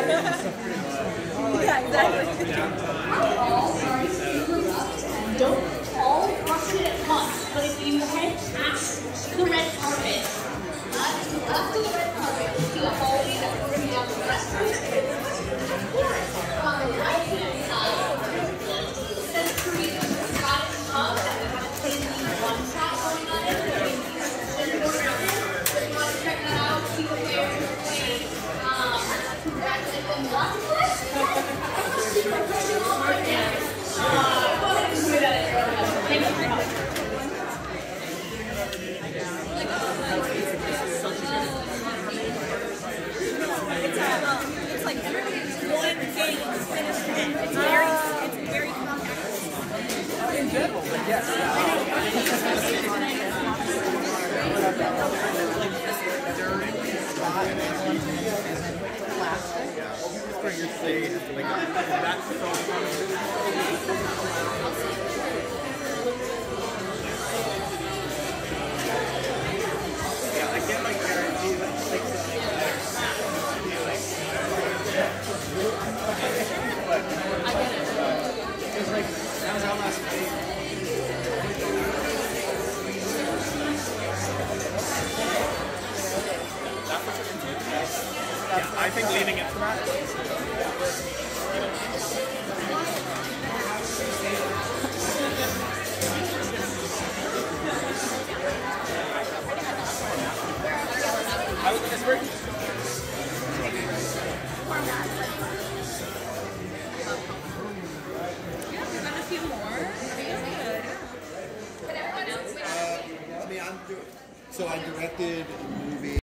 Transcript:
Yeah, exactly. Don't all rush it at once, but if you head past the red carpet, after the red carpet, you see a hallway that goes down the rest of it. On the right-hand side, says Korea Scottish pub that we have a crazy one-shot going on it. If you want to check that out, see what they're playing. Congratulations on lots of fun. Go ahead and do that. Thank you very much. It's like everybody's one game finished it. It's very compact. In general, yes. I think leaving it for that. So I directed